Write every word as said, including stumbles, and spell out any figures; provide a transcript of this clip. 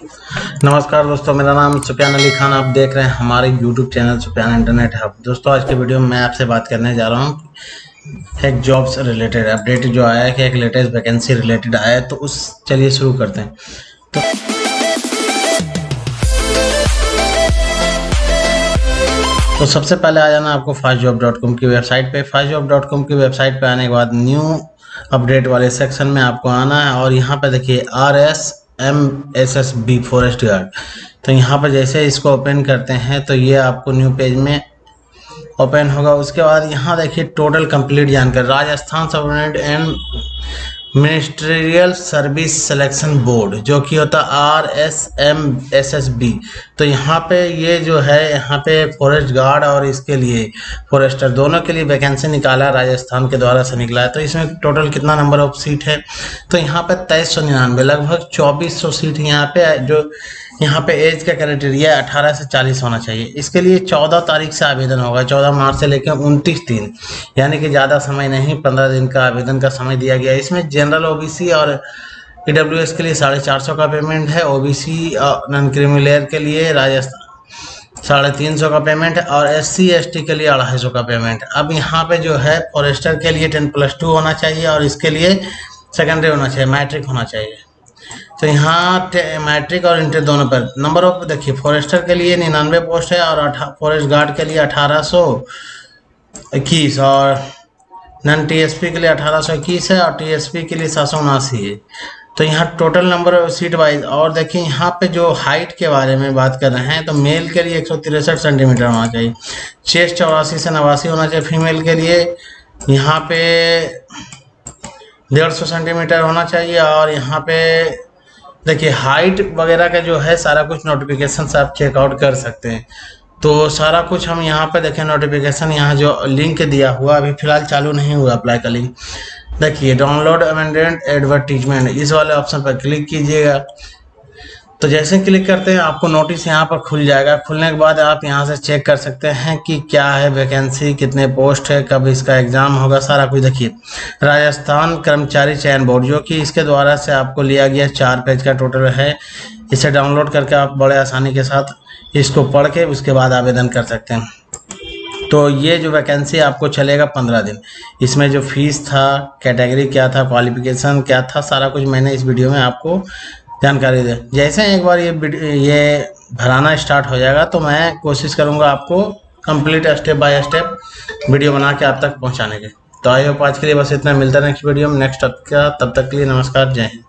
नमस्कार दोस्तों, मेरा नाम सुफियान अली खान। आप देख रहे हैं हमारे YouTube channel Sufiyan internet hub. दोस्तों, आज के वीडियो में मैं आपसे बात करने जा रहा हूं एक जॉब से रिलेटेड अपडेट जो आया है कि एक लेटेस्ट वैकेंसी रिलेटेड आया है, तो उस चलिए शुरू करते हैं। तो तो सबसे पहले आ जाना आपको फास्ट जॉब डॉट कॉम की वेबसाइट पे। फास्ट जॉब डॉट कॉम की वेबसाइट पे आने के बाद न्यू अपडेट वाले सेक्शन में आपको आना है और यहाँ पे देखिए R S M S S B forest guard. तो यहाँ पर जैसे इसको ओपन करते हैं तो ये आपको न्यू पेज में ओपन होगा। उसके बाद यहाँ देखिए टोटल कंप्लीट जानकारी, Rajasthan subordinate and ministerial service selection board जो कि होता है R S M S S B. तो यहाँ पे ये जो है यहाँ पे फॉरेस्ट गार्ड और इसके लिए फॉरेस्टर दोनों के लिए वैकेंसी निकाला है, राजस्थान के द्वारा से निकला है। तो इसमें टोटल कितना नंबर ऑफ सीट है, तो यहाँ पे तेईस सौ निन्यानवे लगभग चौबीस सौ सीट यहाँ पे जो यहाँ पे एज का क्राइटेरिया अठारह से चालीस होना चाहिए। इसके लिए चौदह तारीख से आवेदन होगा, चौदह मार्च से लेकर उनतीस दिन, यानी कि ज़्यादा समय नहीं, पंद्रह दिन का आवेदन का समय दिया गया है। इसमें जनरल ओबीसी और ईडब्ल्यूएस के लिए साढ़े चार सौ का पेमेंट है, ओबीसी और नॉन क्रीमी के लिए राजस्थान साढ़े तीन सौ का पेमेंट है और एस सी एस टी के लिए अढ़ाई सौ का पेमेंट। अब यहाँ पे जो है फॉरेस्टर के लिए टेन प्लस टू होना चाहिए और इसके लिए सेकेंडरी होना चाहिए, मैट्रिक होना चाहिए। तो यहाँ मैट्रिक और इंटर दोनों पर नंबर ऑफ देखिए, फॉरेस्टर के लिए निन्यानवे पोस्ट है और फॉरेस्ट गार्ड के लिए अठारह सौ इक्कीस और नॉन टीएसपी के लिए अठारह सौ इक्कीस है और टीएसपी के लिए सात सौ उनासी है। तो यहाँ total number of seat wise. और देखिए यहाँ पे जो हाइट के बारे में बात कर रहे हैं तो मेल के लिए एक सौ तिरसठ सेंटीमीटर होना चाहिए, चेस्ट चौरासी से नवासी होना चाहिए। फीमेल के लिए यहाँ पे डेढ़ सौ सेंटीमीटर होना चाहिए। और यहाँ पे देखिए हाइट वगैरह का जो है सारा कुछ नोटिफिकेशन से आप चेकआउट कर सकते हैं। तो सारा कुछ हम यहाँ पे देखें नोटिफिकेशन, यहाँ जो लिंक दिया हुआ अभी फिलहाल चालू नहीं हुआ अप्लाई का लिंक, देखिए डाउनलोड अमेंडेड एडवर्टीजमेंट, इस वाले ऑप्शन पर क्लिक कीजिएगा। तो जैसे क्लिक करते हैं आपको नोटिस यहाँ पर खुल जाएगा। खुलने के बाद आप यहाँ से चेक कर सकते हैं कि क्या है वैकेंसी, कितने पोस्ट है, कब इसका एग्जाम होगा, सारा कुछ। देखिए राजस्थान कर्मचारी चयन बोर्ड जो कि इसके द्वारा से आपको लिया गया चार पेज का टोटल है। इसे डाउनलोड करके आप बड़े आसानी के साथ इसको पढ़ के उसके बाद आवेदन कर सकते हैं। तो ये जो वैकेंसी आपको चलेगा पंद्रह दिन। इसमें जो फीस था, कैटेगरी क्या था, क्वालिफिकेशन क्या था, सारा कुछ मैंने इस वीडियो में आपको जानकारी दे। जैसे एक बार ये ये भराना स्टार्ट हो जाएगा तो मैं कोशिश करूंगा आपको complete step by step video बना के आप तक पहुंचाने के। तो आई होप आज के लिए बस इतना, मिलता है नेक्स्ट वीडियो में नेक्स्ट तक का, तब तक के लिए नमस्कार, जय हिंद।